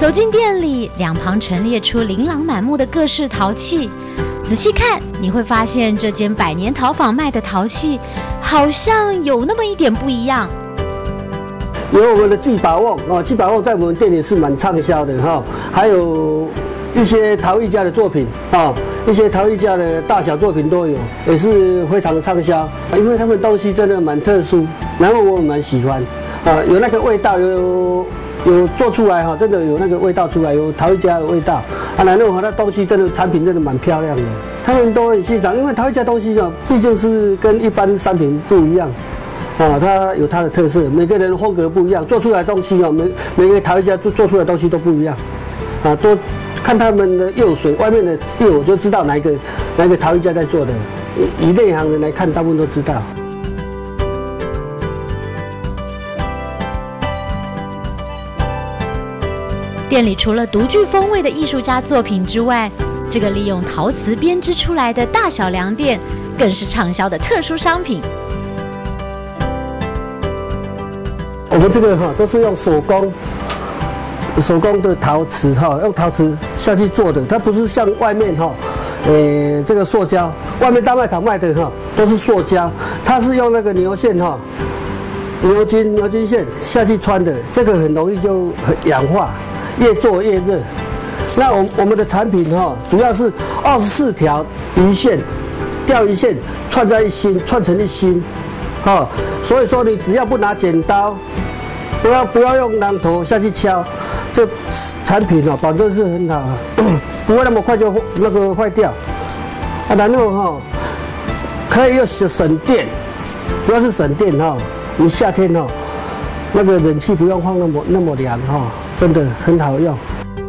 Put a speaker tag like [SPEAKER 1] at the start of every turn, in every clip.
[SPEAKER 1] 走进店里，两旁陈列出琳琅满目的各式陶器。仔细看，你会发现这间百年陶坊卖的陶器，好像有那么一点不一样。
[SPEAKER 2] 有我们的聚宝瓮哦，聚宝瓮在我们店里是蛮畅销的哈，还有一些陶艺家的作品啊，一些陶艺家的大小作品都有，也是非常的畅销。因为他们东西真的蛮特殊，然后我蛮喜欢啊，有那个味道，有做出来哈，真的有那个味道出来，有陶艺家的味道啊。然后那东西真的产品真的蛮漂亮的，他们都很欣赏，因为陶艺家东西哦，毕竟是跟一般商品不一样。啊，它有它的特色，每个人的风格不一样，做出来的东西哦，每个陶艺家做出来的东西都不一样，啊，都看他们的釉水，外面的釉我就知道哪一个陶艺家在做的，以内行人来看，大部分都知道。
[SPEAKER 1] 店里除了独具风味的艺术家作品之外，这个利用陶瓷编织出来的大小凉垫，更是畅销的特殊商品。
[SPEAKER 2] 我们这个哈都是用手工的陶瓷哈，用陶瓷下去做的，它不是像外面哈，这个塑胶，外面大卖场卖的哈都是塑胶，它是用那个牛线哈，牛筋线下去穿的，这个很容易就氧化，越做越热。那我们的产品哈，主要是24条鱼线，钓鱼线串成一心，哈，所以说你只要不拿剪刀。不要用榔头下去敲，这产品哦，保证是很好，不会那么快就那个坏掉。啊，然后哈，可以又省电，主要是省电哈。你夏天哈，那个冷气不用放那么凉哈，真的很好用。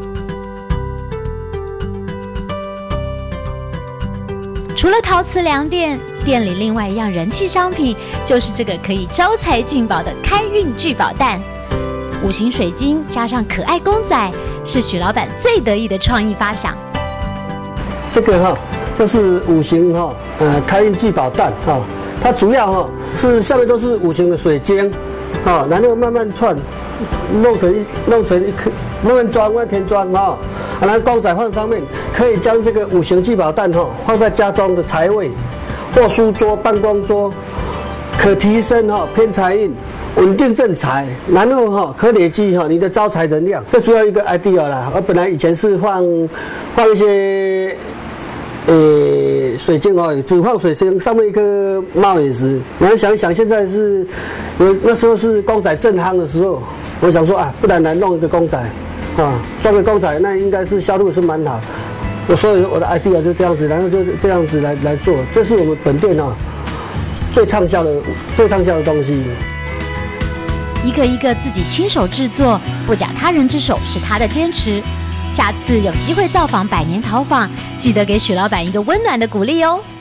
[SPEAKER 1] 除了陶瓷凉垫，店里另外一样人气商品就是这个可以招财进宝的开运聚宝蛋。五行水晶加上可爱公仔，是许老板最得意的创意发想。
[SPEAKER 2] 这个哈，这是五行哈，开运聚宝蛋哈，它主要哈是下面都是五行的水晶，啊，然后慢慢串，弄成一颗，慢慢装填装哈。然后公仔放上面，可以将这个五行聚宝蛋放在家中的财位或书桌、办公桌，可提升偏财运，稳定正财，然后可累积你的招财能量。这主要一个 idea 啦。我本来以前是放一些水晶只放水晶，上面一颗猫眼石。然后想一想，现在是那时候是公仔正夯的时候，我想说啊，不然来弄一个公仔。装个公仔，那应该是销路是蛮好。所以我的 idea 就这样子，然后就这样子来做，这是我们本店最畅销的东西。
[SPEAKER 1] 一个一个自己亲手制作，不假他人之手，是他的坚持。下次有机会造访百年陶坊，记得给许老板一个温暖的鼓励哦。